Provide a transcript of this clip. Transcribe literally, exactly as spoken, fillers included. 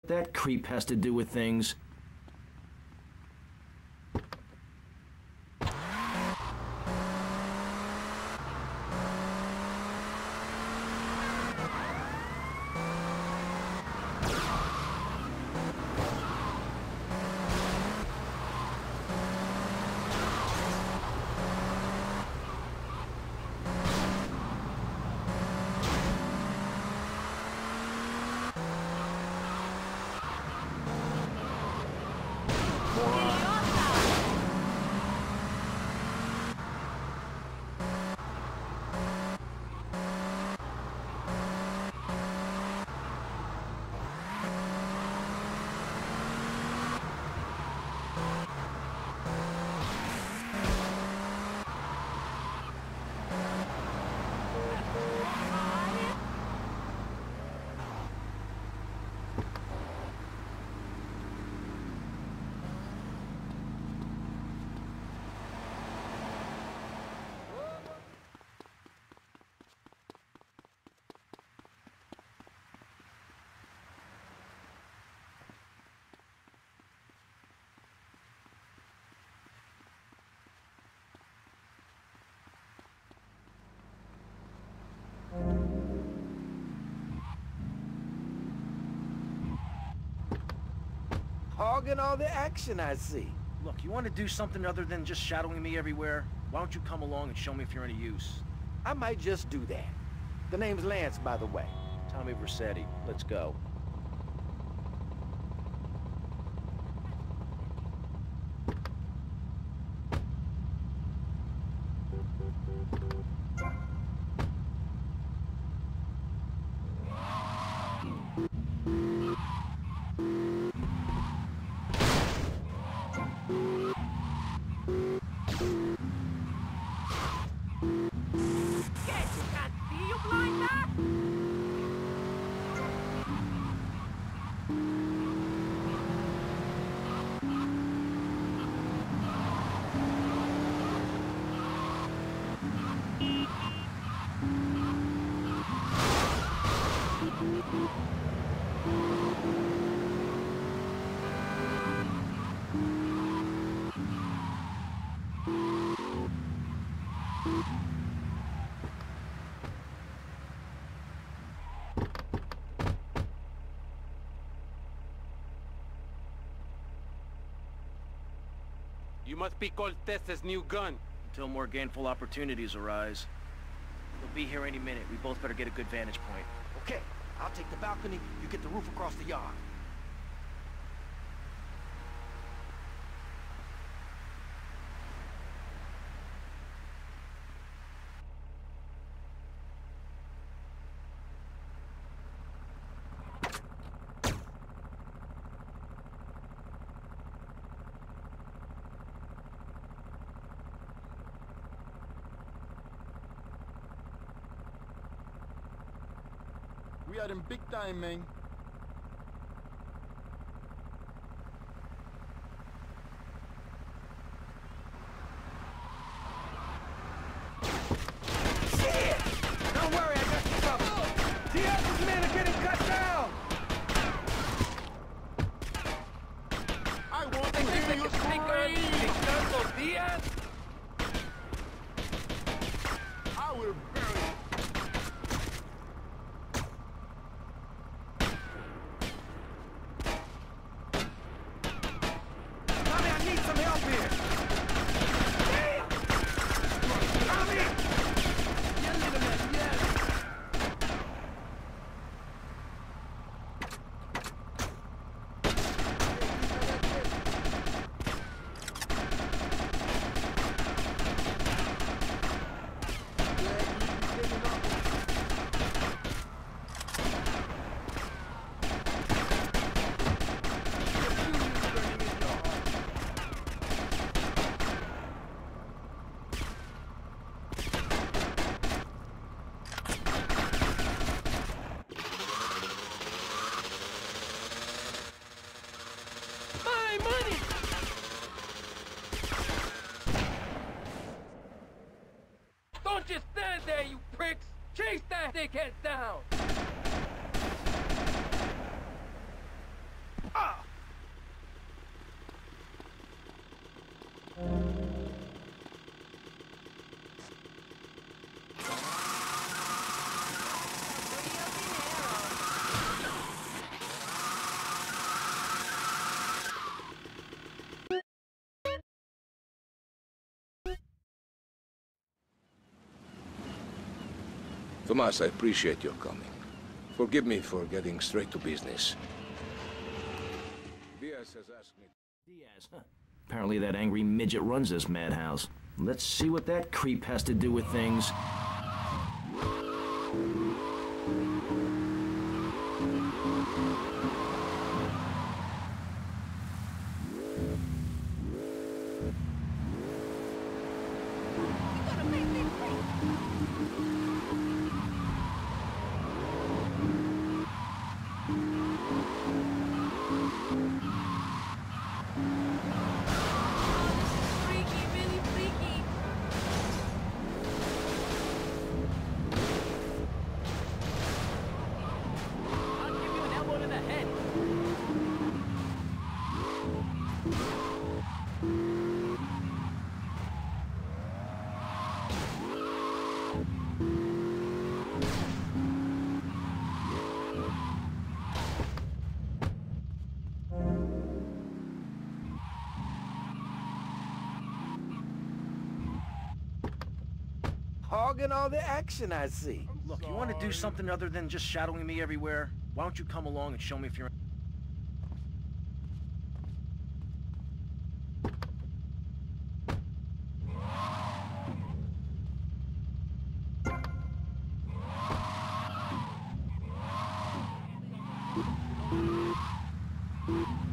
That creep has to do with things. Hogging all the action, I see. Look, you want to do something other than just shadowing me everywhere? Why don't you come along and show me if you're any use? I might just do that. The name's Lance, by the way. Tommy Vercetti. Let's go. You must be Cortez's new gun. Until more gainful opportunities arise. He'll be here any minute. We both better get a good vantage point. Okay, I'll take the balcony, you get the roof across the yard. We are in big time, man. Shit! Don't worry, I got you covered. Diaz's men are getting cut down! I want to hear you scream! Diaz? I will bury you. Tommy, I need some help here! Damn! Tommy! Yes, man, yes! Tomas, I appreciate your coming. Forgive me for getting straight to business. Diaz has asked me... Diaz, huh? Apparently that angry midget runs this madhouse. Let's see what that creep has to do with things. Hogging all the action, I see. Look, you want to do something other than just shadowing me everywhere? Why don't you come along and show me if you're... Thank you.